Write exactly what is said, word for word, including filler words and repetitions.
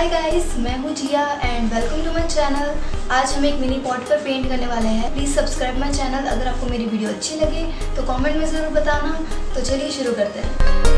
हाय guys, मैं हूँ Jiya and welcome to my channel. आज हम एक मिनी पॉट पर पेंट करने वाले हैं। Please subscribe my channel. अगर आपको मेरी वीडियो अच्छी लगे तो कमेंट में ज़रूर बताना। तो चलिए शुरू करते हैं।